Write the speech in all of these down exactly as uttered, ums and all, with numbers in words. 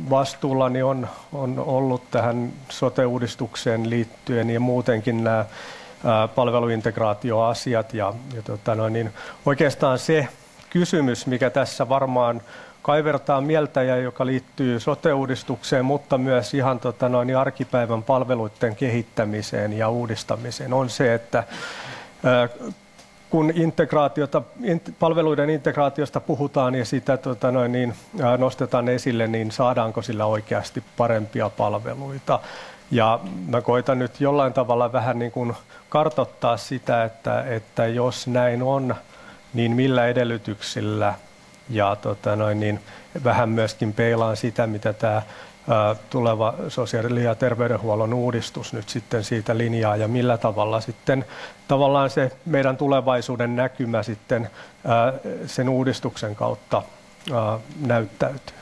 vastuullani on, on ollut tähän sote-uudistukseen liittyen ja muutenkin nämä ää, palveluintegraatioasiat. Ja, ja tota noin, niin oikeastaan se kysymys, mikä tässä varmaan kaivertaa mieltä ja joka liittyy sote-uudistukseen, mutta myös ihan tota noin, arkipäivän palveluiden kehittämiseen ja uudistamiseen, on se, että ää, kun integraatiota, palveluiden integraatiosta puhutaan ja sitä tota noin, niin, ää, nostetaan esille, niin saadaanko sillä oikeasti parempia palveluita. Ja mä koitan nyt jollain tavalla vähän niin kuin kartoittaa sitä, että, että jos näin on, niin millä edellytyksillä. Ja tota noin, niin vähän myöskin peilaan sitä, mitä tämä ää, tuleva sosiaali- ja terveydenhuollon uudistus nyt sitten siitä linjaa ja millä tavalla sitten tavallaan se meidän tulevaisuuden näkymä sitten ää, sen uudistuksen kautta ää, näyttäytyy.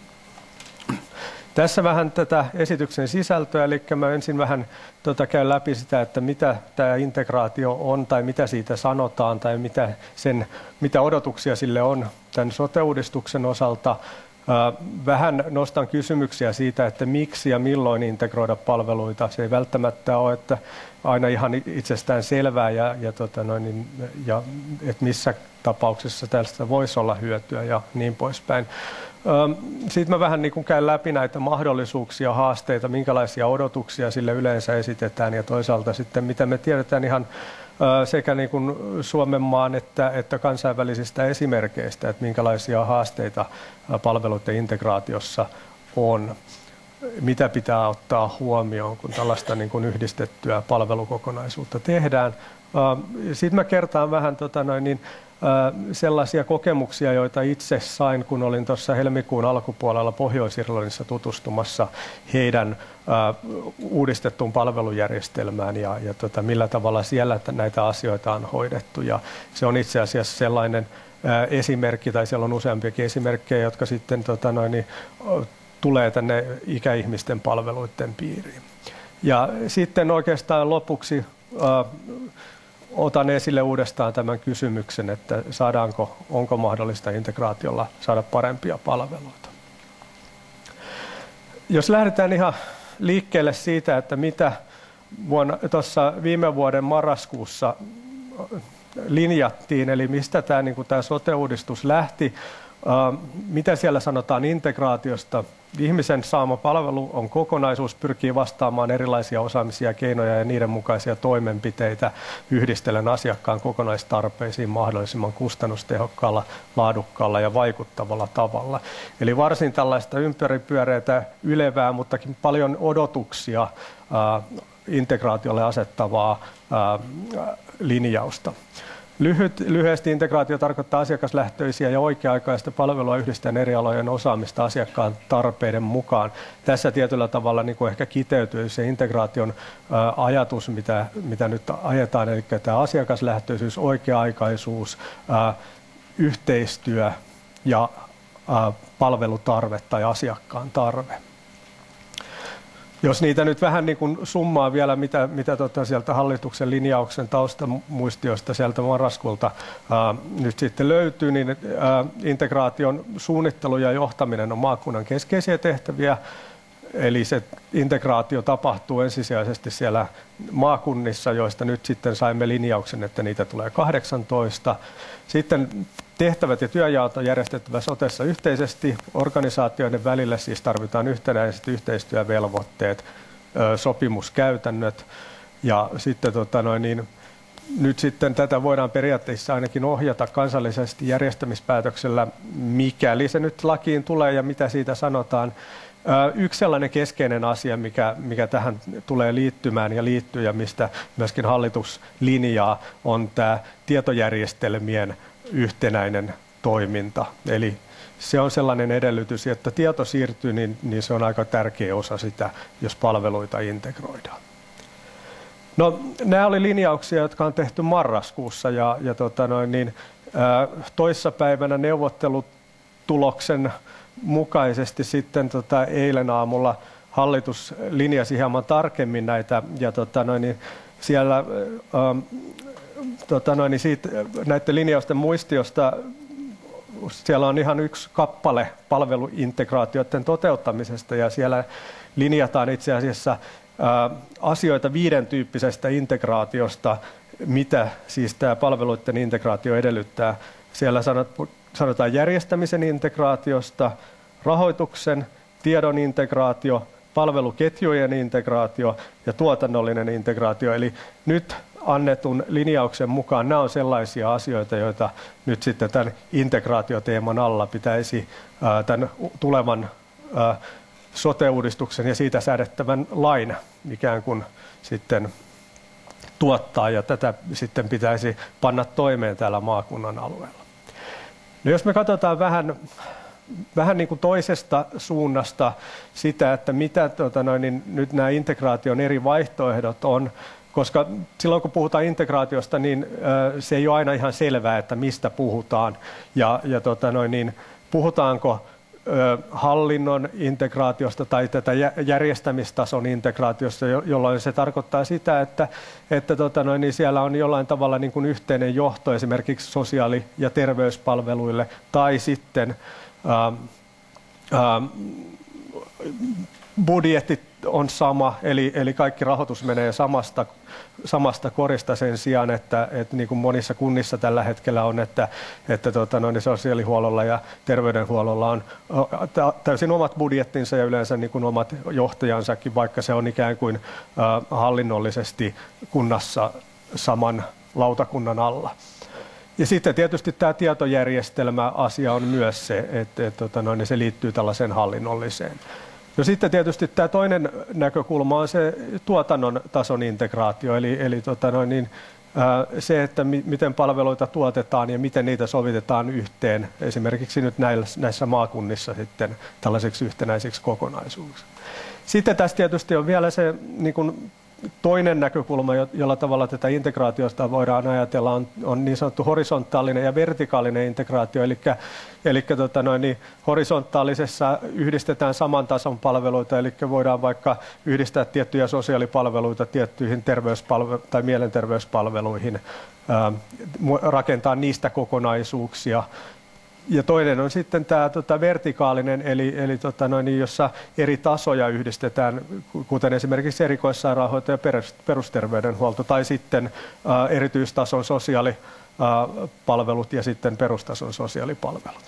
Tässä vähän tätä esityksen sisältöä, eli mä ensin vähän tota, käyn läpi sitä, että mitä tämä integraatio on tai mitä siitä sanotaan tai mitä, sen, mitä odotuksia sille on tämän sote-uudistuksen osalta. Vähän nostan kysymyksiä siitä, että miksi ja milloin integroida palveluita. Se ei välttämättä ole että aina ihan itsestään selvää ja, ja, tota noin, ja että missä tapauksessa tästä voisi olla hyötyä ja niin poispäin. Sitten mä vähän niin kuin käyn läpi näitä mahdollisuuksia, haasteita, minkälaisia odotuksia sille yleensä esitetään ja toisaalta sitten mitä me tiedetään ihan sekä niin kuin Suomen maan että, että kansainvälisistä esimerkkeistä, että minkälaisia haasteita palveluiden integraatiossa on. Mitä pitää ottaa huomioon, kun tällaista niin kuin yhdistettyä palvelukokonaisuutta tehdään. Sitten mä kertaan vähän tota noin, niin, sellaisia kokemuksia, joita itse sain, kun olin tuossa helmikuun alkupuolella Pohjois-Irlannissa tutustumassa heidän uudistettuun palvelujärjestelmään ja, ja tota, millä tavalla siellä näitä asioita on hoidettu. Ja se on itse asiassa sellainen esimerkki, tai siellä on useampiakin esimerkkejä, jotka sitten tota noin, niin, tulee tänne ikäihmisten palveluiden piiriin. Ja sitten oikeastaan lopuksi otan esille uudestaan tämän kysymyksen, että saadaanko, onko mahdollista integraatiolla saada parempia palveluita. Jos lähdetään ihan liikkeelle siitä, että mitä vuonna, tuossa viime vuoden marraskuussa linjattiin, eli mistä tämä, niin kuin tämä sote-uudistus lähti, mitä siellä sanotaan integraatiosta. Ihmisen saama palvelu on kokonaisuus, pyrkii vastaamaan erilaisia osaamisia, keinoja ja niiden mukaisia toimenpiteitä yhdistellen asiakkaan kokonaistarpeisiin mahdollisimman kustannustehokkaalla, laadukkaalla ja vaikuttavalla tavalla. Eli varsin tällaista ympäripyöreätä, ylevää, mutta paljon odotuksia ää, integraatiolle asettavaa ää, linjausta. Lyhyt, lyhyesti integraatio tarkoittaa asiakaslähtöisiä ja oikea-aikaista palvelua yhdistäen eri alojen osaamista asiakkaan tarpeiden mukaan. Tässä tietyllä tavalla niin kuin ehkä kiteytyy se integraation ä, ajatus, mitä, mitä nyt ajetaan, eli tämä asiakaslähtöisyys, oikea-aikaisuus, ä, yhteistyö ja ä, palvelutarve tai asiakkaan tarve. Jos niitä nyt vähän niin kuin summaa vielä, mitä, mitä tota sieltä hallituksen linjauksen taustamuistiosta sieltä marraskuulta ää, nyt sitten löytyy, niin ää, integraation suunnittelu ja johtaminen on maakunnan keskeisiä tehtäviä. Eli se integraatio tapahtuu ensisijaisesti siellä maakunnissa, joista nyt sitten saimme linjauksen, että niitä tulee kahdeksantoista. Sitten tehtävät ja työjaot on järjestettävä sotessa yhteisesti. Organisaatioiden välillä siis tarvitaan yhtenäiset yhteistyövelvoitteet, sopimuskäytännöt. Ja sitten tota noin, niin, nyt sitten tätä voidaan periaatteessa ainakin ohjata kansallisesti järjestämispäätöksellä, mikäli se nyt lakiin tulee ja mitä siitä sanotaan. Yksi sellainen keskeinen asia, mikä, mikä tähän tulee liittymään ja liittyy ja mistä myöskin hallitus linjaa, on tämä tietojärjestelmien yhtenäinen toiminta. Eli se on sellainen edellytys, että tieto siirtyy, niin, niin se on aika tärkeä osa sitä, jos palveluita integroidaan. No, nämä oli linjauksia, jotka on tehty marraskuussa ja, ja tota noin, niin, ää, toissapäivänä neuvottelutuloksen mukaisesti sitten tota, eilen aamulla hallitus linjasi hieman tarkemmin näitä ja tota, noin, niin siellä ähm, tota, noin, niin siitä, näiden linjausten muistiosta siellä on ihan yksi kappale palveluintegraatioiden toteuttamisesta ja siellä linjataan itse asiassa ää, asioita viiden tyyppisestä integraatiosta, mitä siis tämä palveluiden integraatio edellyttää. Siellä sanotaan järjestämisen integraatiosta, rahoituksen, tiedon integraatio, palveluketjujen integraatio ja tuotannollinen integraatio. Eli nyt annetun linjauksen mukaan nämä on sellaisia asioita, joita nyt sitten tämän integraatioteeman alla pitäisi ää, tämän tulevan ää, sote-uudistuksen ja siitä säädettävän lain ikään kuin sitten tuottaa, ja tätä sitten pitäisi panna toimeen täällä maakunnan alueella. No jos me katsotaan vähän, vähän niin kuin toisesta suunnasta sitä, että mitä tota noin, niin nyt nämä integraation eri vaihtoehdot on, koska silloin kun puhutaan integraatiosta, niin ö, se ei ole aina ihan selvää, että mistä puhutaan ja, ja tota noin, niin puhutaanko hallinnon integraatiosta tai tätä järjestämistason integraatiosta, jolloin se tarkoittaa sitä, että, että tota noin, niin siellä on jollain tavalla niin kuin yhteinen johto esimerkiksi sosiaali- ja terveyspalveluille tai sitten ää, ää, budjetti on sama, eli, eli kaikki rahoitus menee samasta, samasta korista sen sijaan, että, että niin kuin monissa kunnissa tällä hetkellä on, että, että tota, noin, sosiaalihuollolla ja terveydenhuollolla on täysin omat budjettinsa ja yleensä niin kuin omat johtajansakin, vaikka se on ikään kuin äh, hallinnollisesti kunnassa saman lautakunnan alla. Ja sitten tietysti tämä tietojärjestelmä-asia on myös se, että, että, että noin, se liittyy tällaiseen hallinnolliseen. No sitten tietysti tämä toinen näkökulma on se tuotannon tason integraatio, eli, eli tota noin, niin, ää, se, että mi, miten palveluita tuotetaan ja miten niitä sovitetaan yhteen, esimerkiksi nyt näissä, näissä maakunnissa sitten tällaiseksi yhtenäisiksi kokonaisuuksiksi. Sitten tässä tietysti on vielä se niin kuin toinen näkökulma, jolla tavalla tätä integraatiosta voidaan ajatella, on, on niin sanottu horisontaalinen ja vertikaalinen integraatio. Eli, eli tota noin, niin horisontaalisessa yhdistetään saman tason palveluita, eli voidaan vaikka yhdistää tiettyjä sosiaalipalveluita tiettyihin terveyspalvelu- tai mielenterveyspalveluihin, ää, rakentaa niistä kokonaisuuksia. Ja toinen on sitten tämä tota, vertikaalinen, eli, eli tota, noin, jossa eri tasoja yhdistetään, kuten esimerkiksi erikoissairaanhoito ja perusterveydenhuolto, tai sitten ä, erityistason sosiaalipalvelut ja sitten perustason sosiaalipalvelut.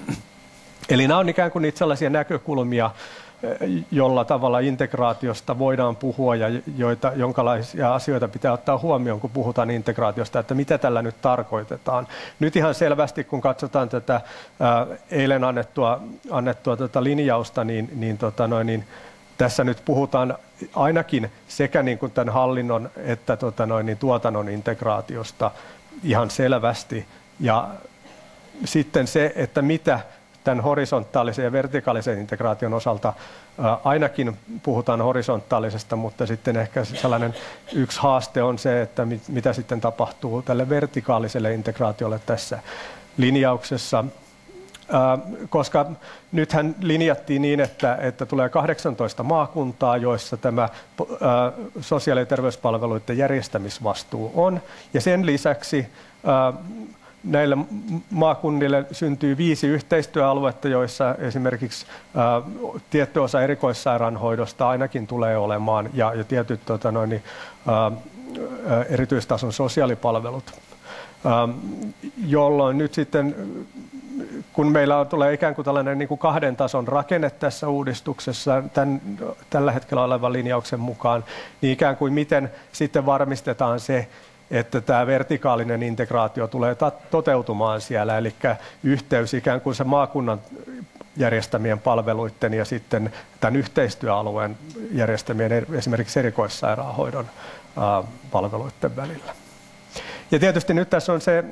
Eli nämä on ikään kuin niitä sellaisia näkökulmia, jolla tavalla integraatiosta voidaan puhua ja joita, jonkalaisia asioita pitää ottaa huomioon, kun puhutaan integraatiosta, että mitä tällä nyt tarkoitetaan. Nyt ihan selvästi, kun katsotaan tätä ää, eilen annettua, annettua tätä linjausta, niin, niin, tota noin, niin tässä nyt puhutaan ainakin sekä niin kuin tämän hallinnon että tota noin, niin tuotannon integraatiosta ihan selvästi. Ja sitten se, että mitä tämän horisontaalisen ja vertikaalisen integraation osalta ää, ainakin puhutaan horisontaalisesta, mutta sitten ehkä sellainen yksi haaste on se, että mit, mitä sitten tapahtuu tälle vertikaaliselle integraatiolle tässä linjauksessa. Ää, koska nythän linjattiin niin, että, että tulee kahdeksantoista maakuntaa, joissa tämä ää, sosiaali- ja terveyspalveluiden järjestämisvastuu on, ja sen lisäksi ää, näille maakunnille syntyy viisi yhteistyöaluetta, joissa esimerkiksi ää, tietty osa erikoissairaanhoidosta ainakin tulee olemaan ja, ja tietyt tota noin, ää, erityistason sosiaalipalvelut, ää, jolloin nyt sitten, kun meillä on, tulee ikään kuin tällainen niin kuin kahden tason rakenne tässä uudistuksessa tämän, tällä hetkellä olevan linjauksen mukaan, niin ikään kuin miten sitten varmistetaan se, että tämä vertikaalinen integraatio tulee toteutumaan siellä, eli yhteys ikään kuin se maakunnan järjestämien palveluiden ja sitten tämän yhteistyöalueen järjestämien esimerkiksi erikoissairaanhoidon palveluiden välillä. Ja tietysti nyt tässä on se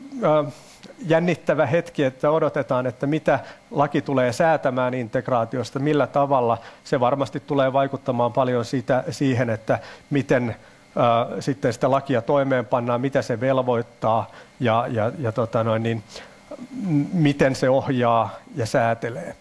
jännittävä hetki, että odotetaan, että mitä laki tulee säätämään integraatiosta, millä tavalla se varmasti tulee vaikuttamaan paljon siitä, siihen, että miten sitten sitä lakia toimeenpannaan, mitä se velvoittaa ja, ja, ja tota noin, niin, miten se ohjaa ja säätelee.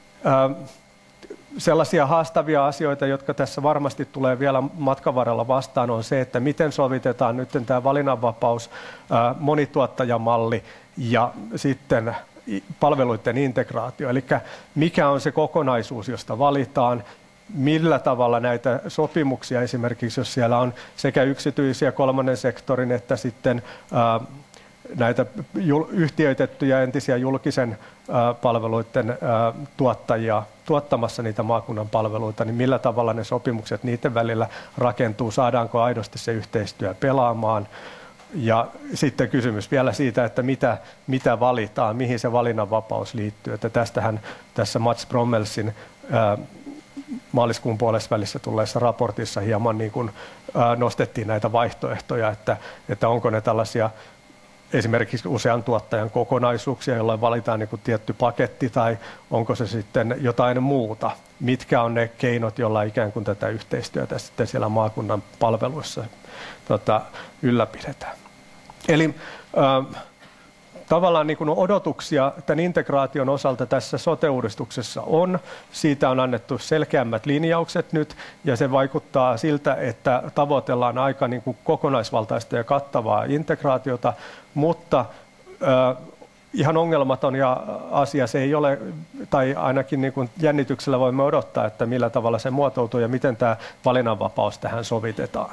Sellaisia haastavia asioita, jotka tässä varmasti tulee vielä matkan varrella vastaan, on se, että miten sovitetaan nyt tämä valinnanvapaus, monituottajamalli ja sitten palveluiden integraatio, eli mikä on se kokonaisuus, josta valitaan, millä tavalla näitä sopimuksia esimerkiksi, jos siellä on sekä yksityisiä kolmannen sektorin että sitten ää, näitä yhtiöitettyjä entisiä julkisen ää, palveluiden ää, tuottajia tuottamassa niitä maakunnan palveluita, niin millä tavalla ne sopimukset niiden välillä rakentuu, saadaanko aidosti se yhteistyö pelaamaan. Ja sitten kysymys vielä siitä, että mitä, mitä valitaan, mihin se valinnanvapaus liittyy. Että tästähän tässä Mats Brommelsin ää, maaliskuun puolessa välissä tulleessa raportissa hieman niin kuin, ää, nostettiin näitä vaihtoehtoja, että, että onko ne tällaisia esimerkiksi usean tuottajan kokonaisuuksia, jolloin valitaan niin kuin tietty paketti, tai onko se sitten jotain muuta. Mitkä on ne keinot, joilla ikään kuin tätä yhteistyötä sitten siellä maakunnan palveluissa tota, ylläpidetään. Eli äh, tavallaan niin kuin odotuksia tämän integraation osalta tässä sote-uudistuksessa on. Siitä on annettu selkeämmät linjaukset nyt, ja se vaikuttaa siltä, että tavoitellaan aika niin kuin kokonaisvaltaista ja kattavaa integraatiota, mutta äh, ihan ongelmaton ja asia se ei ole, tai ainakin niin kuin jännityksellä voimme odottaa, että millä tavalla se muotoutuu ja miten tämä valinnanvapaus tähän sovitetaan.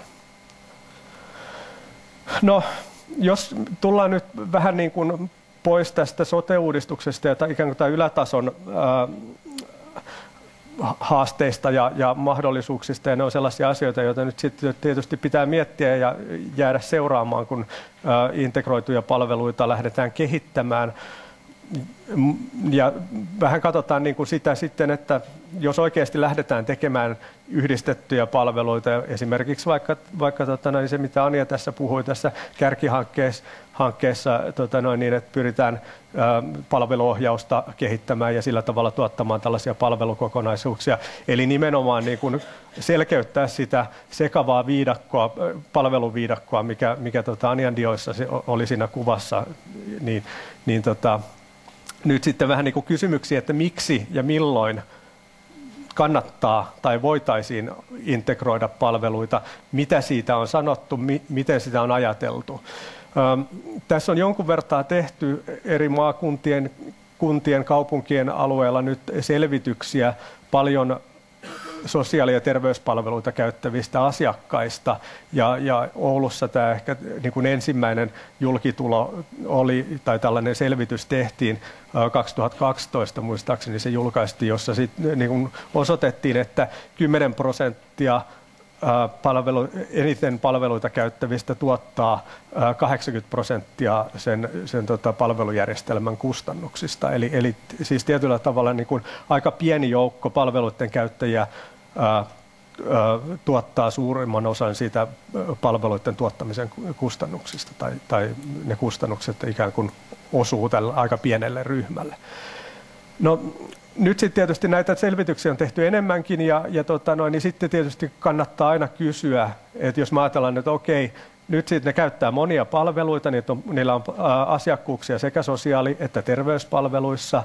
No, jos tullaan nyt vähän niin kuin pois tästä sote-uudistuksesta ja ikään kuin tämän ylätason ää, haasteista ja, ja mahdollisuuksista, ja ne on sellaisia asioita, joita nyt sitten tietysti pitää miettiä ja jäädä seuraamaan, kun ää, integroituja palveluita lähdetään kehittämään. Ja vähän katsotaan niin kuin sitä sitten, että jos oikeasti lähdetään tekemään yhdistettyjä palveluita, esimerkiksi vaikka, vaikka tota noin, se, mitä Anja tässä puhui tässä kärkihankkeessa, hankkeessa, tota noin, niin, että pyritään ä, palveluohjausta kehittämään ja sillä tavalla tuottamaan tällaisia palvelukokonaisuuksia. Eli nimenomaan niin kuin selkeyttää sitä sekavaa viidakkoa, palveluviidakkoa, mikä, mikä tota Anjan dioissa oli siinä kuvassa, niin, niin tota, nyt sitten vähän niin kuin kysymyksiä, että miksi ja milloin kannattaa tai voitaisiin integroida palveluita, mitä siitä on sanottu, mi- miten sitä on ajateltu. Ähm, tässä on jonkun vertaa tehty eri maakuntien, kuntien, kaupunkien alueella nyt selvityksiä paljon sosiaali- ja terveyspalveluita käyttävistä asiakkaista. Ja, ja Oulussa tämä ehkä niin kuin ensimmäinen julkitulo oli, tai tällainen selvitys tehtiin kaksituhattakaksitoista, muistaakseni se julkaistiin, jossa sit, niin kuin osoitettiin, että kymmenen prosenttia palvelu, eniten palveluita käyttävistä tuottaa kahdeksankymmentä prosenttia sen, sen tota palvelujärjestelmän kustannuksista. Eli, eli siis tietyllä tavalla niin kuin aika pieni joukko palveluiden käyttäjiä ää, ää, tuottaa suurimman osan siitä palveluiden tuottamisen kustannuksista, tai, tai ne kustannukset ikään kuin osuu tällä aika pienelle ryhmälle. No, nyt sitten tietysti näitä selvityksiä on tehty enemmänkin, ja, ja tota noin, niin sitten tietysti kannattaa aina kysyä, että jos mä ajatellaan, että okei, nyt sitten ne käyttää monia palveluita, niin on, niillä on ä, asiakkuuksia sekä sosiaali- että terveyspalveluissa.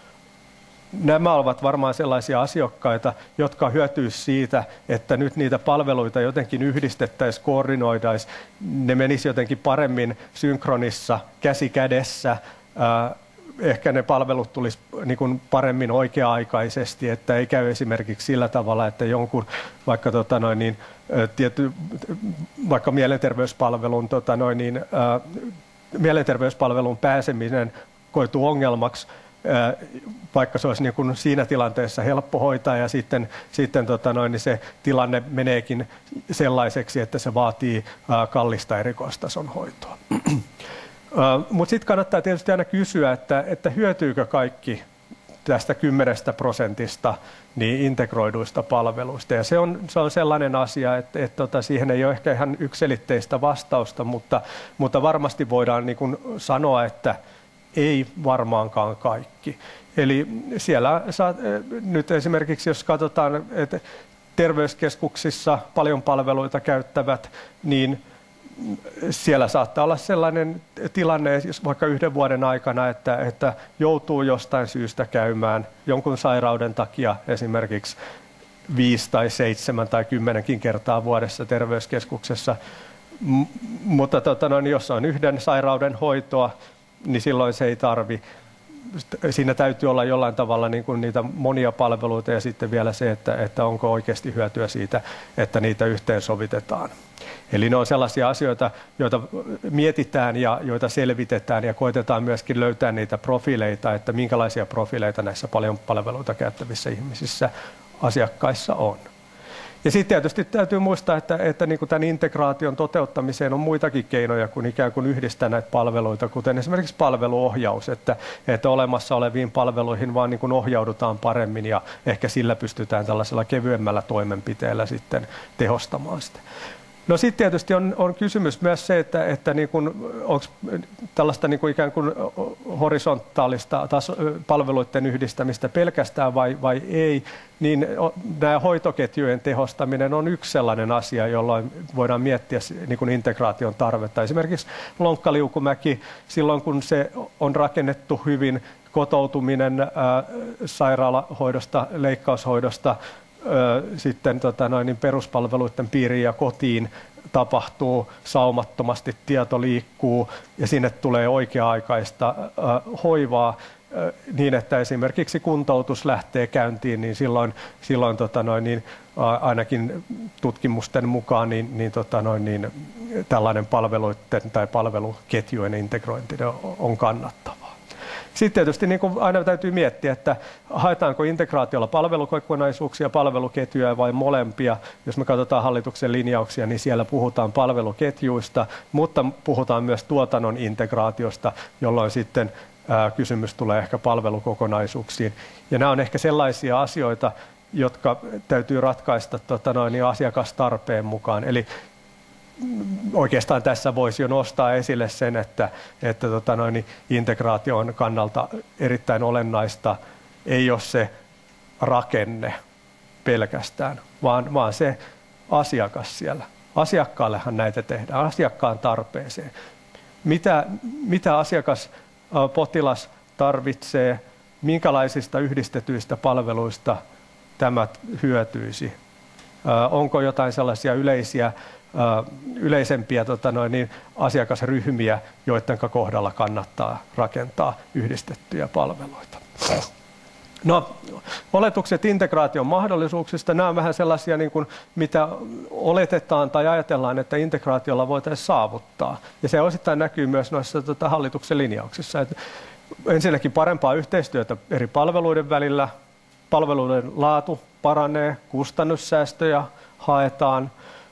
Nämä ovat varmaan sellaisia asiakkaita, jotka hyötyisivät siitä, että nyt niitä palveluita jotenkin yhdistettäisiin, koordinoidaisiin, ne menisivät jotenkin paremmin synkronissa, käsi kädessä, ä, ehkä ne palvelut tulisi niin kuin paremmin oikea-aikaisesti, että ei käy esimerkiksi sillä tavalla, että jonkun vaikka, tota noin, niin, tietty, vaikka mielenterveyspalvelun, tota noin, niin, ää, mielenterveyspalvelun pääseminen koituu ongelmaksi, ää, vaikka se olisi niin kuin siinä tilanteessa helppo hoitaa, ja sitten, sitten tota noin, niin se tilanne meneekin sellaiseksi, että se vaatii ää, kallista erikoistason hoitoa. Uh, mutta sitten kannattaa tietysti aina kysyä, että, että hyötyykö kaikki tästä kymmenestä prosentista niin integroiduista palveluista. Ja se on, se on sellainen asia, että, että tota, siihen ei ole ehkä ihan yksiselitteistä vastausta, mutta, mutta varmasti voidaan niin kuin sanoa, että ei varmaankaan kaikki. Eli siellä saa, nyt esimerkiksi, jos katsotaan, että terveyskeskuksissa paljon palveluita käyttävät, niin siellä saattaa olla sellainen tilanne, jos vaikka yhden vuoden aikana, että, että joutuu jostain syystä käymään jonkun sairauden takia esimerkiksi viisi tai seitsemän tai kymmenenkin kertaa vuodessa terveyskeskuksessa. M- mutta tota, no, jos on yhden sairauden hoitoa, niin silloin se ei tarvi. siinä täytyy olla jollain tavalla niin kuin niitä monia palveluita ja sitten vielä se, että, että onko oikeasti hyötyä siitä, että niitä yhteensovitetaan. Eli ne on sellaisia asioita, joita mietitään ja joita selvitetään ja koitetaan myöskin löytää niitä profiileita, että minkälaisia profiileita näissä paljon palveluita käyttävissä ihmisissä asiakkaissa on. Ja sitten tietysti täytyy muistaa, että, että niin kuin tämän integraation toteuttamiseen on muitakin keinoja kuin ikään kuin yhdistää näitä palveluita, kuten esimerkiksi palveluohjaus, että, että olemassa oleviin palveluihin vaan niin kuin ohjaudutaan paremmin ja ehkä sillä pystytään tällaisella kevyemmällä toimenpiteellä sitten tehostamaan sitä. No sitten tietysti on, on kysymys myös se, että, että niin kuin, onko tällaista niin kuin ikään kuin horisontaalista taso, palveluiden yhdistämistä pelkästään vai, vai ei, niin nämä hoitoketjujen tehostaminen on yksi sellainen asia, jolloin voidaan miettiä niin kuin integraation tarvetta. Esimerkiksi Lonkkaliukumäki, silloin kun se on rakennettu hyvin, kotoutuminen ää, sairaalahoidosta, leikkaushoidosta, sitten tota noin, niin peruspalveluiden piiriin ja kotiin tapahtuu saumattomasti, tieto liikkuu ja sinne tulee oikea-aikaista äh, hoivaa äh, niin, että esimerkiksi kuntoutus lähtee käyntiin, niin silloin, silloin tota noin, niin, äh, ainakin tutkimusten mukaan niin, niin, tota noin, niin, tällainen palveluiden tai palveluketjujen integrointi on kannattavaa. Sitten tietysti niin kuin aina täytyy miettiä, että haetaanko integraatiolla palvelukokonaisuuksia, palveluketjuja vai molempia. Jos me katsotaan hallituksen linjauksia, niin siellä puhutaan palveluketjuista, mutta puhutaan myös tuotannon integraatiosta, jolloin sitten ää, kysymys tulee ehkä palvelukokonaisuuksiin. Ja nämä on ehkä sellaisia asioita, jotka täytyy ratkaista tota noin, niin asiakastarpeen mukaan. Eli oikeastaan tässä voisi jo nostaa esille sen, että, että tota noin, integraation kannalta erittäin olennaista ei ole se rakenne pelkästään, vaan, vaan se asiakas siellä. Asiakkaallehan näitä tehdään, asiakkaan tarpeeseen. Mitä, mitä asiakas, potilas tarvitsee, minkälaisista yhdistetyistä palveluista tämä hyötyisi? Onko jotain sellaisia yleisiä yleisempiä tota noin, niin asiakasryhmiä, joiden kohdalla kannattaa rakentaa yhdistettyjä palveluita. No, oletukset integraation mahdollisuuksista, nämä on vähän sellaisia, niin kuin, mitä oletetaan tai ajatellaan, että integraatiolla voitaisiin saavuttaa. Ja se osittain näkyy myös noissa tota, hallituksen linjauksissa. Et ensinnäkin parempaa yhteistyötä eri palveluiden välillä, palveluiden laatu paranee, kustannussäästöjä haetaan,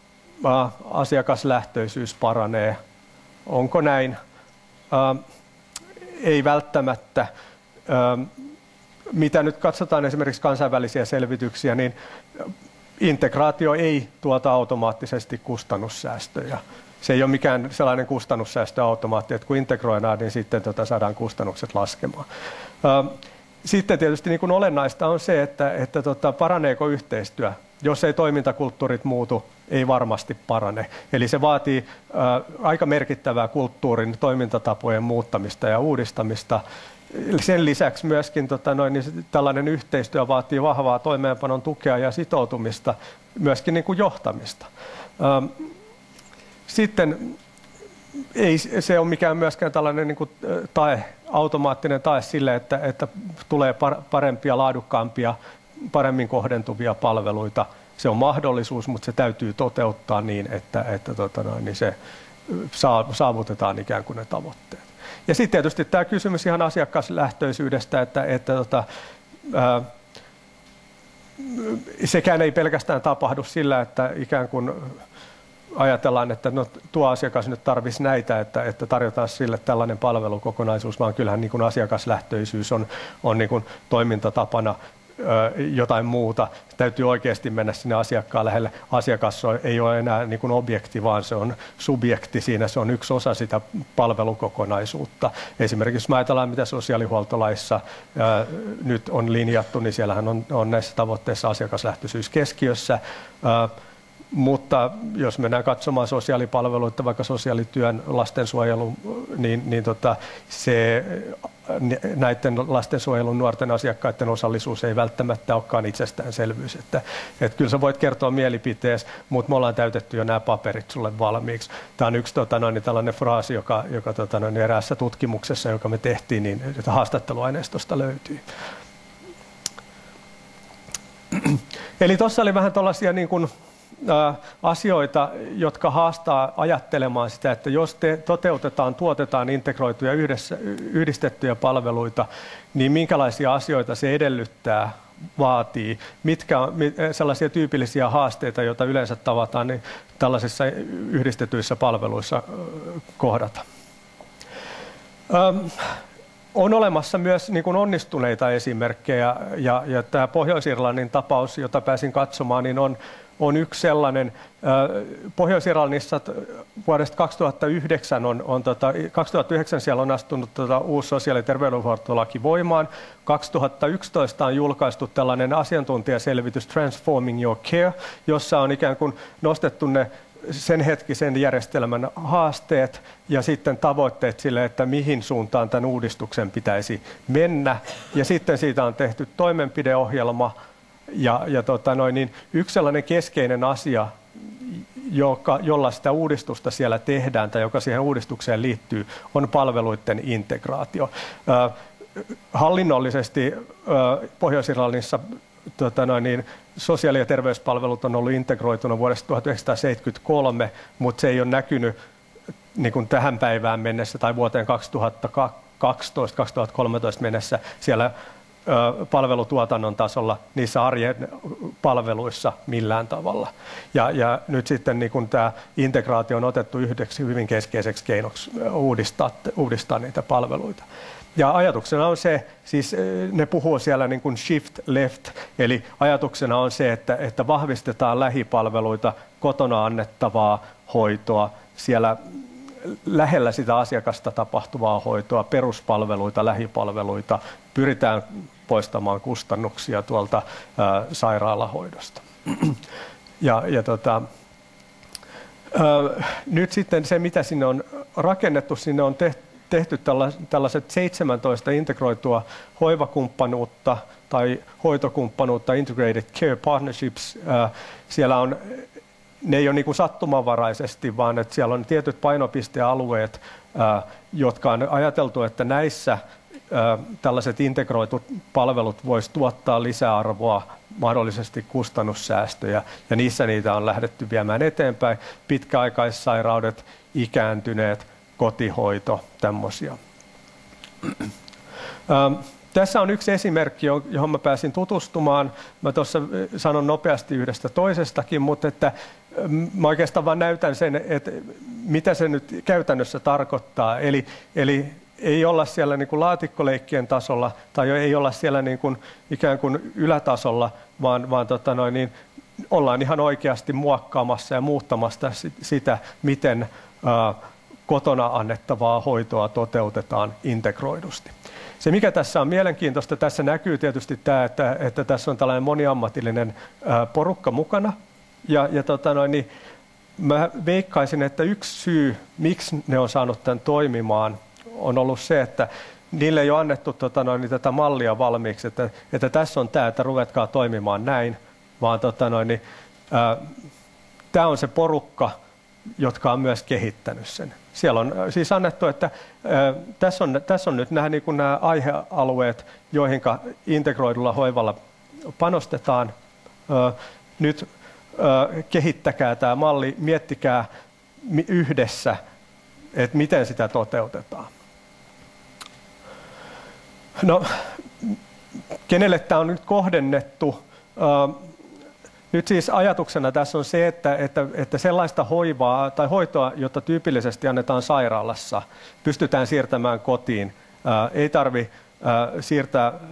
asiakaslähtöisyys paranee. Onko näin? Ää, ei välttämättä. Ää, mitä nyt katsotaan esimerkiksi kansainvälisiä selvityksiä, niin integraatio ei tuota automaattisesti kustannussäästöjä. Se ei ole mikään sellainen kustannussäästöautomaatti, että kun integroidaan, niin sitten tota saadaan kustannukset laskemaan. Ää, sitten tietysti niin kuin olennaista on se, että, että tota, paraneeko yhteistyö. Jos ei toimintakulttuurit muutu, ei varmasti parane. Eli se vaatii ää, aika merkittävää kulttuurin toimintatapojen muuttamista ja uudistamista. Sen lisäksi myöskin tota, noin, niin tällainen yhteistyö vaatii vahvaa toimeenpanon tukea ja sitoutumista, myöskin niin kuin johtamista. Ää, sitten ei se ole mikään myöskään tällainen niin kuin tae, automaattinen tae sille, että, että tulee parempia, laadukkaampia, paremmin kohdentuvia palveluita. Se on mahdollisuus, mutta se täytyy toteuttaa niin, että, että tota noin, niin se saavutetaan ikään kuin ne tavoitteet. Ja sitten tietysti tämä kysymys ihan asiakaslähtöisyydestä, että, että tota, ää, sekään ei pelkästään tapahdu sillä, että ikään kuin ajatellaan, että no, tuo asiakas nyt tarvitsisi näitä, että, että tarjotaan sille tällainen palvelukokonaisuus, vaan kyllähän niin kuin asiakaslähtöisyys on, on niin kuin toimintatapana jotain muuta. Täytyy oikeasti mennä sinne asiakkaan lähelle. Asiakas ei ole enää niin kuin objekti, vaan se on subjekti siinä. Se on yksi osa sitä palvelukokonaisuutta. Esimerkiksi jos mä ajatellaan, mitä sosiaalihuoltolaissa ää, nyt on linjattu, niin siellähän on, on näissä tavoitteissa asiakaslähtöisyys keskiössä. Ää, Mutta jos mennään katsomaan sosiaalipalveluita, vaikka sosiaalityön, lastensuojelun, niin, niin tota, se näiden lastensuojelun nuorten asiakkaiden osallisuus ei välttämättä olekaan itsestäänselvyys. Että, että kyllä sä voit kertoa mielipiteesi, mutta me ollaan täytetty jo nämä paperit sulle valmiiksi. Tämä on yksi tota, noin, tällainen fraasi, joka, joka tota, noin, eräässä tutkimuksessa, joka me tehtiin, niin haastatteluaineistosta löytyy. Eli tuossa oli vähän tuollaisia niin kuin asioita, jotka haastaa ajattelemaan sitä, että jos te toteutetaan, tuotetaan integroituja yhdessä, yhdistettyjä palveluita, niin minkälaisia asioita se edellyttää, vaatii, mitkä on sellaisia tyypillisiä haasteita, joita yleensä tavataan niin tällaisissa yhdistetyissä palveluissa kohdata. Um, On olemassa myös niin kuin onnistuneita esimerkkejä, ja, ja tämä Pohjois-Irlannin tapaus, jota pääsin katsomaan, niin on, on yksi sellainen. Pohjois-Irlannissa vuodesta kaksituhattayhdeksän, on, on, tota, kaksituhattayhdeksän siellä on astunut tota, uusi sosiaali- ja terveydenhuoltolaki voimaan. kaksituhattayksitoista on julkaistu tällainen asiantuntijaselvitys Transforming Your Care, jossa on ikään kuin nostettu ne sen hetkisen järjestelmän haasteet ja sitten tavoitteet sille, että mihin suuntaan tämän uudistuksen pitäisi mennä. Ja sitten siitä on tehty toimenpideohjelma ja, ja tota noin, niin yksi sellainen keskeinen asia, joka, jolla sitä uudistusta siellä tehdään tai joka siihen uudistukseen liittyy, on palveluiden integraatio. Äh, hallinnollisesti äh, Pohjois-Irlannissa Tota noin, niin sosiaali- ja terveyspalvelut on ollut integroituna vuodesta tuhatyhdeksänsataaseitsemänkymmentäkolme, mutta se ei ole näkynyt niin kuin tähän päivään mennessä tai vuoteen kaksituhattakaksitoista kaksituhattakolmetoista mennessä siellä ö, palvelutuotannon tasolla niissä arjen palveluissa millään tavalla. Ja, ja nyt sitten niin kuin tämä integraatio on otettu yhdeksi hyvin keskeiseksi keinoksi uudistaa, uudistaa niitä palveluita. Ja ajatuksena on se, siis ne puhuu siellä niin kuin shift left, eli ajatuksena on se, että, että vahvistetaan lähipalveluita, kotona annettavaa hoitoa, siellä lähellä sitä asiakasta tapahtuvaa hoitoa, peruspalveluita, lähipalveluita, pyritään poistamaan kustannuksia tuolta ää, sairaalahoidosta. ja, ja tota, ää, nyt sitten se, mitä sinne on rakennettu, sinne on tehty, tehty tällaiset seitsemäntoista integroitua hoivakumppanuutta tai hoitokumppanuutta, Integrated Care Partnerships. Siellä on, ne ei ole niin kuin sattumanvaraisesti, vaan että siellä on tietyt painopistealueet, jotka on ajateltu, että näissä tällaiset integroitut palvelut voisi tuottaa lisäarvoa, mahdollisesti kustannussäästöjä, ja niissä niitä on lähdetty viemään eteenpäin. Pitkäaikaissairaudet, ikääntyneet, kotihoito, tämmöisiä. Ähm, tässä on yksi esimerkki, johon mä pääsin tutustumaan. Mä tuossa sanon nopeasti yhdestä toisestakin, mutta että mä oikeastaan vaan näytän sen, että mitä se nyt käytännössä tarkoittaa. Eli, eli ei olla siellä niin kuin laatikkoleikkien tasolla tai ei olla siellä niin kuin ikään kuin ylätasolla, vaan, vaan tota noin, niin ollaan ihan oikeasti muokkaamassa ja muuttamassa sitä, miten äh, kotona annettavaa hoitoa toteutetaan integroidusti. Se, mikä tässä on mielenkiintoista, tässä näkyy tietysti tämä, että, että tässä on tällainen moniammatillinen ää, porukka mukana. Ja, ja tota noin, niin mä veikkaisin, että yksi syy, miksi ne on saanut tämän toimimaan, on ollut se, että niille ei ole annettu tota noin, niin tätä mallia valmiiksi, että, että tässä on tämä, että ruvetkaa toimimaan näin, vaan tota noin, niin, ää, tämä on se porukka, jotka on myös kehittänyt sen. Siellä on siis annettu, että ää, tässä, on, tässä on nyt nämä, niin kuin nämä aihealueet, joihin integroidulla hoivalla panostetaan. Ää, nyt ää, kehittäkää tämä malli, miettikää yhdessä, että miten sitä toteutetaan. No, kenelle tämä on nyt kohdennettu? Ää, Nyt siis ajatuksena tässä on se, että, että, että sellaista hoivaa tai hoitoa, jota tyypillisesti annetaan sairaalassa, pystytään siirtämään kotiin. Ää, ei tarvitse siirtää ää,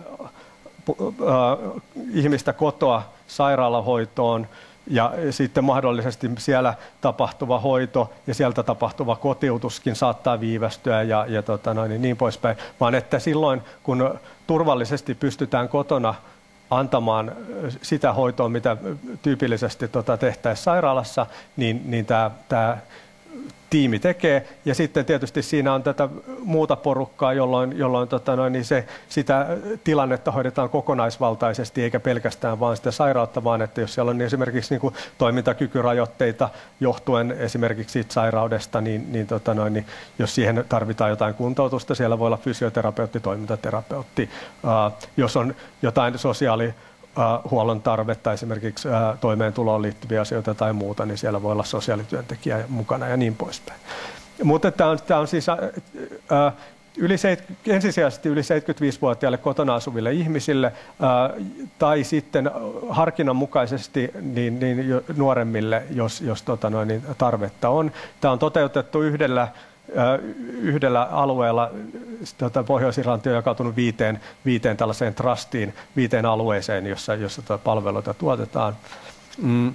ihmistä kotoa sairaalahoitoon ja sitten mahdollisesti siellä tapahtuva hoito ja sieltä tapahtuva kotiutuskin saattaa viivästyä ja, ja tota noin, niin poispäin, vaan että silloin kun turvallisesti pystytään kotona antamaan sitä hoitoa, mitä tyypillisesti tota tehtäisiin sairaalassa, niin, niin tämä, tämä tiimi tekee, ja sitten tietysti siinä on tätä muuta porukkaa, jolloin, jolloin tota noin, niin se, sitä tilannetta hoidetaan kokonaisvaltaisesti, eikä pelkästään vaan sitä sairautta, vaan että jos siellä on esimerkiksi niin kuin toimintakykyrajoitteita johtuen esimerkiksi siitä sairaudesta, niin, niin, tota noin, niin jos siihen tarvitaan jotain kuntoutusta, siellä voi olla fysioterapeutti, toimintaterapeutti, uh, jos on jotain sosiaali huollon tarvetta, esimerkiksi toimeentuloon liittyviä asioita tai muuta, niin siellä voi olla sosiaalityöntekijä mukana ja niin poispäin. Mutta tämä on, tämä on siis ää, yli, ensisijaisesti yli seitsemänkymmentäviisivuotiaille kotona asuville ihmisille ää, tai sitten harkinnanmukaisesti niin, niin nuoremmille, jos, jos tota noin, niin tarvetta on. Tämä on toteutettu yhdellä yhdellä alueella, tuota, Pohjois-Irlanti on jakautunut viiteen, viiteen tällaiseen trustiin, viiteen alueeseen, jossa, jossa tuota palveluita tuotetaan. Mm.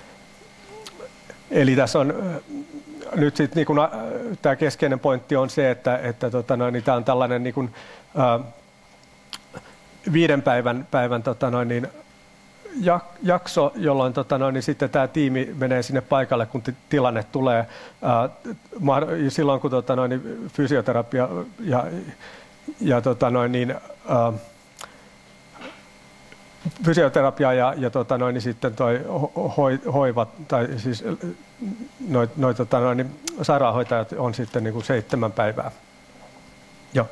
Eli tässä on nyt sitten niin kun, tämä keskeinen pointti on se, että, että tota noin, niin tämä on tällainen niin kun, ää, viiden päivän, päivän tota noin, niin, jakso, jolloin tota noin, niin sitten tämä tiimi menee sinne paikalle, kun tilanne tulee. Ää, silloin kun tota noin, niin fysioterapia ja, ja tota noin, niin, ää, fysioterapia ja, ja tota noin, niin sitten toi hoi, hoiva tai siis noi, noi, tota noin, niin sairaanhoitajat on sitten niin kuin seitsemän päivää. Joo.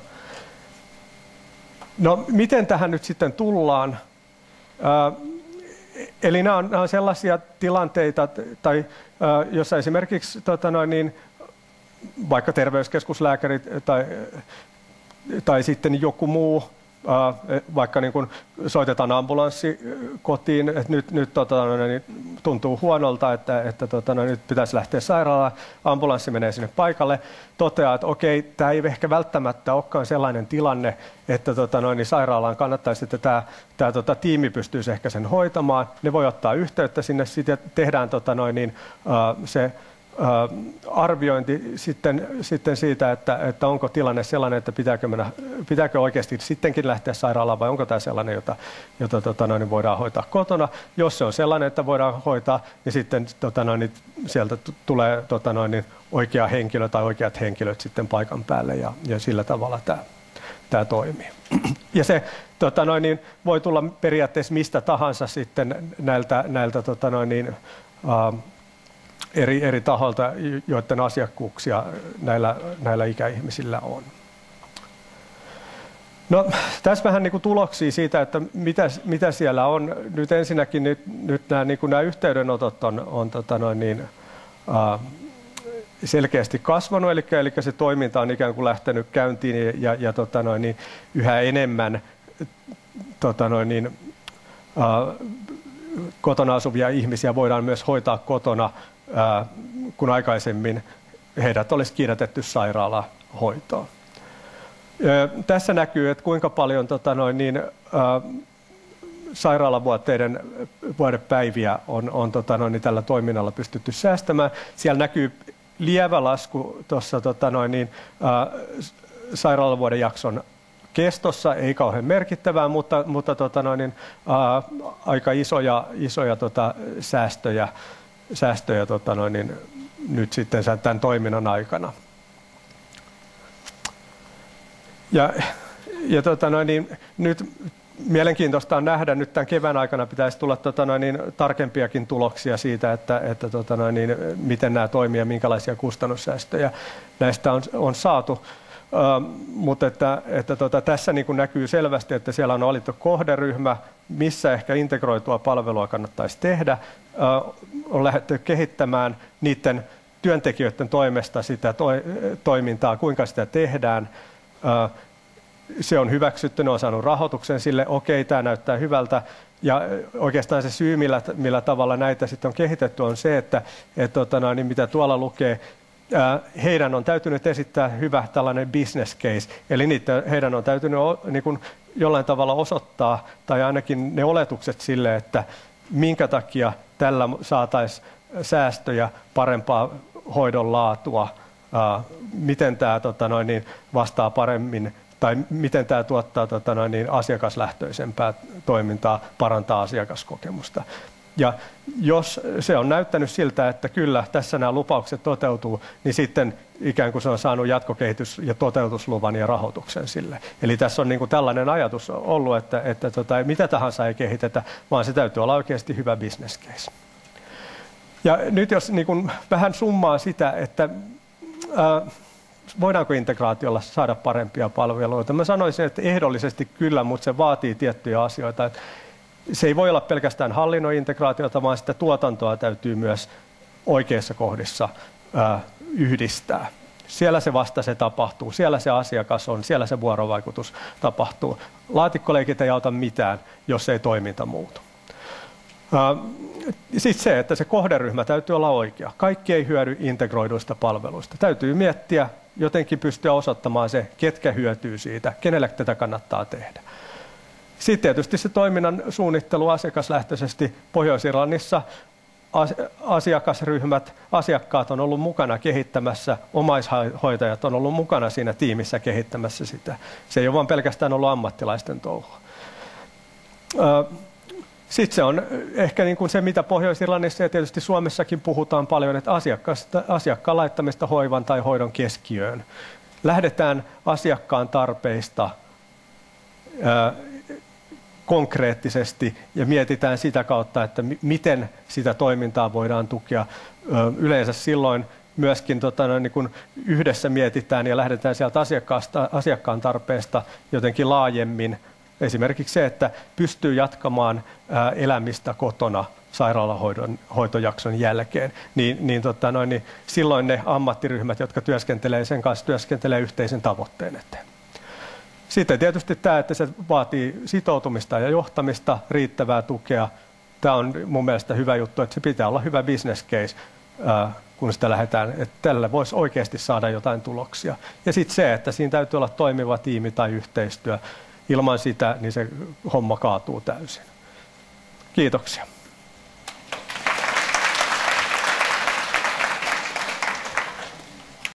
No, miten tähän nyt sitten tullaan? Ää, Eli nämä on, nämä on sellaisia tilanteita, tai äh, jossa esimerkiksi tota noin, niin, vaikka terveyskeskuslääkärit tai, tai sitten joku muu, äh, vaikka niin kun soitetaan ambulanssi kotiin, että nyt, nyt tota noin, niin, tuntuu huonolta, että, että tota noin, nyt pitäisi lähteä sairaalaan, ambulanssi menee sinne paikalle, toteaa, että okei, tämä ei ehkä välttämättä olekaan sellainen tilanne, että tota noin, niin sairaalaan kannattaisi, että tämä, tämä tota, tiimi pystyisi ehkä sen hoitamaan. Ne voi ottaa yhteyttä sinne, sitten tehdään tota noin, niin, uh, se uh, arviointi sitten, sitten siitä, että, että onko tilanne sellainen, että pitääkö, mennä, pitääkö oikeasti sittenkin lähteä sairaalaan vai onko tämä sellainen, jota, jota tota noin, niin voidaan hoitaa kotona. Jos se on sellainen, että voidaan hoitaa, niin sitten tota noin, niin sieltä tulee tota noin, niin oikea henkilö tai oikeat henkilöt sitten paikan päälle ja, ja sillä tavalla tämä tämä toimii. Ja se tota noin, niin, voi tulla periaatteessa mistä tahansa sitten näiltä, näiltä tota noin, niin, uh, eri, eri tahoilta, joiden asiakkuuksia näillä, näillä ikäihmisillä on. No, tässä vähän niin kuin tuloksia siitä, että mitä, mitä siellä on. Nyt ensinnäkin nyt, nyt nämä, niin kuin nämä yhteydenotot on, on tota noin, niin, uh, selkeästi kasvanut, eli, eli se toiminta on ikään kuin lähtenyt käyntiin ja, ja tota noin, niin yhä enemmän tota noin, niin, äh, kotona asuvia ihmisiä voidaan myös hoitaa kotona, äh, kun aikaisemmin heidät olisi kiiretetty sairaalaan hoitoon. Äh, tässä näkyy, että kuinka paljon tota noin, niin, äh, sairaalavuoteiden vuodepäiviä on, on tota noin, niin tällä toiminnalla pystytty säästämään. Siellä näkyy lievä lasku tuossa tota noin, niin, äh, sairaalavuoden jakson kestossa, ei kauhean merkittävää, mutta, mutta tota noin, niin, äh, aika isoja, isoja tota, säästöjä, säästöjä tota noin, niin, nyt sitten tämän toiminnan aikana. Ja, ja tota noin, niin, nyt mielenkiintoista on nähdä, nyt tämän kevään aikana pitäisi tulla tota noin, niin, tarkempiakin tuloksia siitä, että, että tota noin, niin, miten nämä toimii ja minkälaisia kustannussäästöjä näistä on, on saatu. Uh, mutta että, että tota, tässä niin kuin näkyy selvästi, että siellä on valittu kohderyhmä, missä ehkä integroitua palvelua kannattaisi tehdä. Uh, on lähdetty kehittämään niiden työntekijöiden toimesta sitä to, toimintaa, kuinka sitä tehdään. Uh, Se on hyväksytty, ne on saanut rahoituksen sille, okei, tämä näyttää hyvältä. Ja oikeastaan se syy, millä, millä tavalla näitä sitten on kehitetty, on se, että et, tota, no, niin mitä tuolla lukee, ää, heidän on täytynyt esittää hyvä tällainen business case. Eli niitä, heidän on täytynyt niin kuin, jollain tavalla osoittaa, tai ainakin ne oletukset sille, että minkä takia tällä saataisiin säästöjä, parempaa hoidon laatua, ää, miten tämä tota, no, niin vastaa paremmin tai miten tämä tuottaa tota noin, niin asiakaslähtöisempää toimintaa, parantaa asiakaskokemusta. Ja jos se on näyttänyt siltä, että kyllä tässä nämä lupaukset toteutuu, niin sitten ikään kuin se on saanut jatkokehitys- ja toteutusluvan ja rahoituksen sille. Eli tässä on niin kuin tällainen ajatus ollut, että, että tota, mitä tahansa ei kehitetä, vaan se täytyy olla oikeasti hyvä business case. Ja nyt jos niin kuin vähän summaa sitä, että ää, voidaanko integraatiolla saada parempia palveluita, mä sanoisin, että ehdollisesti kyllä, mutta se vaatii tiettyjä asioita. Se ei voi olla pelkästään hallinnon integraatiota, vaan sitä tuotantoa täytyy myös oikeissa kohdissa ää, yhdistää. Siellä se vasta se tapahtuu, siellä se asiakas on, siellä se vuorovaikutus tapahtuu. Laatikkoleikit ei auta mitään, jos ei toiminta muutu. Sitten se, että se kohderyhmä täytyy olla oikea. Kaikki ei hyödy integroiduista palveluista. Täytyy miettiä, jotenkin pystyä osoittamaan se, ketkä hyötyy siitä, kenelle tätä kannattaa tehdä. Sitten tietysti se toiminnan suunnittelu asiakaslähtöisesti. Pohjois-Irlannissa asiakasryhmät, asiakkaat on ollut mukana kehittämässä, omaishoitajat on ollut mukana siinä tiimissä kehittämässä sitä. Se ei ole vain pelkästään ollut ammattilaisten touhua. Sitten se on ehkä niin kuin se, mitä Pohjois-Irlannissa ja tietysti Suomessakin puhutaan paljon, että asiakkaan laittamista hoivan tai hoidon keskiöön. Lähdetään asiakkaan tarpeista ää, konkreettisesti ja mietitään sitä kautta, että miten sitä toimintaa voidaan tukea. Yleensä silloin myöskin tota, no, niin kun yhdessä mietitään ja lähdetään sieltä asiakkaan tarpeesta jotenkin laajemmin. Esimerkiksi se, että pystyy jatkamaan ää, elämistä kotona sairaalahoidon hoitojakson jälkeen, niin, niin, tota, no, niin silloin ne ammattiryhmät, jotka työskentelee sen kanssa, työskentelee yhteisen tavoitteen eteen. Sitten tietysti tämä, että se vaatii sitoutumista ja johtamista, riittävää tukea. Tämä on mun mielestä hyvä juttu, että se pitää olla hyvä business case, kun sitä lähdetään, että tällä voisi oikeasti saada jotain tuloksia. Ja sitten se, että siinä täytyy olla toimiva tiimi tai yhteistyö. Ilman sitä niin se homma kaatuu täysin. Kiitoksia.